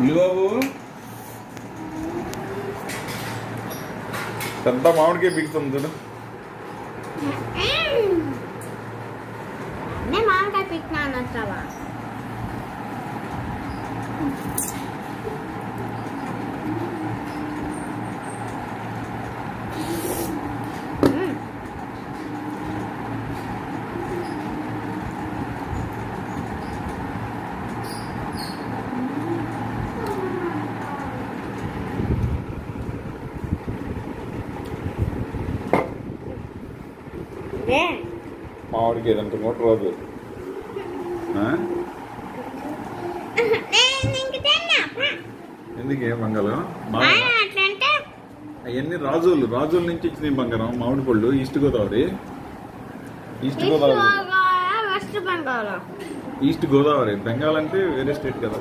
బాబు పెద్ద మామిడికాయ పీకుతుంది చూడు. మామిడికాయ పీకినా నచ్చావా? మామిడికాయ ఏదంటే కూడా రాదు. ఎందుకు ఏం బంగారం? అవన్నీ రాజుల నుంచి ఇచ్చినాయి బంగారం. మామిడి పళ్ళు ఈస్ట్ గోదావరి. ఈస్ట్ గోదావరి. బెంగాల్ అంటే వేరే స్టేట్ కదా.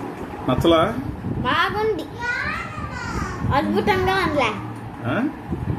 నచ్చలా? బాగుంది, అద్భుతంగా ఉందిలే.